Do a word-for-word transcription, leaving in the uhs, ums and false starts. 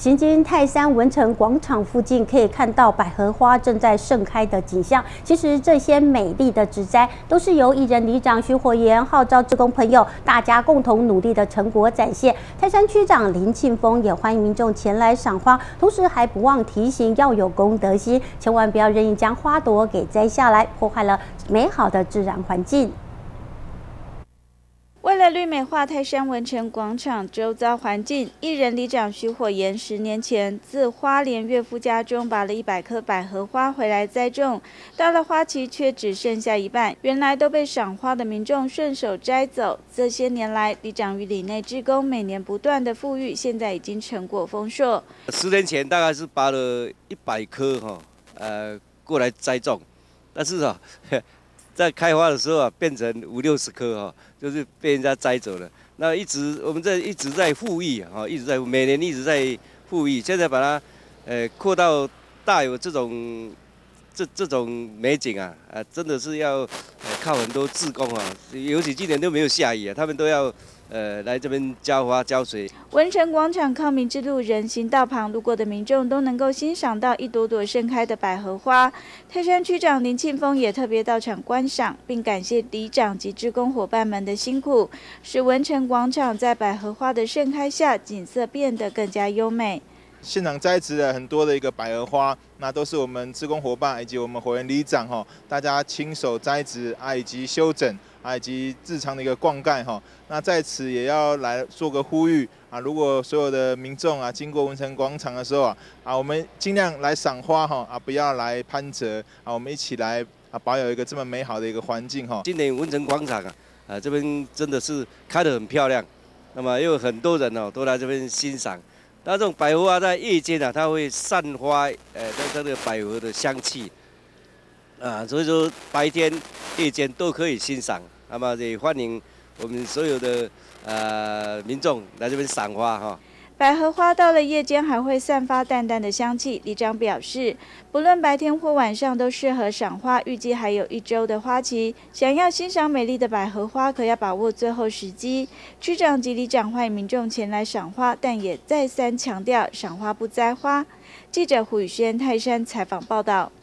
行经泰山文城广场附近，可以看到百合花正在盛开的景象。其实这些美丽的植栽，都是由艺人里长徐火炎号召志工朋友，大家共同努力的成果展现。泰山区长林庆丰也欢迎民众前来赏花，同时还不忘提醒要有公德心，千万不要任意将花朵给摘下来，破坏了美好的自然环境。 为了绿美化泰山文城广场周遭环境，艺人里长徐火炎十年前自花莲岳父家中拔了一百棵百合花回来栽种，到了花期却只剩下一半，原来都被赏花的民众顺手摘走。这些年来，里长与里内志工每年不断的富裕，现在已经成果丰硕。 十年前大概是拔了一百棵哈，呃，过来栽种，但是啊。在开花的时候啊，变成五六十棵哈，就是被人家摘走了。那一直我们在一直在复育啊，一直在每年一直在复育，现在把它呃扩到大有这种这这种美景啊，啊真的是要呃靠很多志工啊，尤其今年都没有下雨啊，他们都要。 呃，来这边浇花浇水。 文城广场靠明之路人行道旁路过的民众都能够欣赏到一朵朵盛开的百合花。泰山区长林庆丰也特别到场观赏，并感谢里长及志工伙伴们的辛苦，使文城广场在百合花的盛开下，景色变得更加优美。 现场栽植了很多的一个百合花，那都是我们志工伙伴以及我们火炎里长哈，大家亲手栽植啊，以及修整啊，以及日常的一个灌溉哈。那在此也要来做个呼吁啊，如果所有的民众啊经过文城广场的时候啊，啊我们尽量来赏花哈啊，不要来攀折啊，我们一起来啊保有一个这么美好的一个环境哈。 今年文城广场啊，啊这边真的是开得很漂亮，那么又有很多人哦都来这边欣赏。 那这种百合花在夜间啊，它会散发呃这个百合的香气啊，所以说白天、夜间都可以欣赏。那么也欢迎我们所有的呃民众来这边赏花哈。 百合花到了夜间还会散发淡淡的香气。里长表示，不论白天或晚上都适合赏花，预计还有一周的花期。想要欣赏美丽的百合花，可要把握最后时机。区长及里长欢迎民众前来赏花，但也再三强调赏花不摘花。记者胡宇轩泰山采访报道。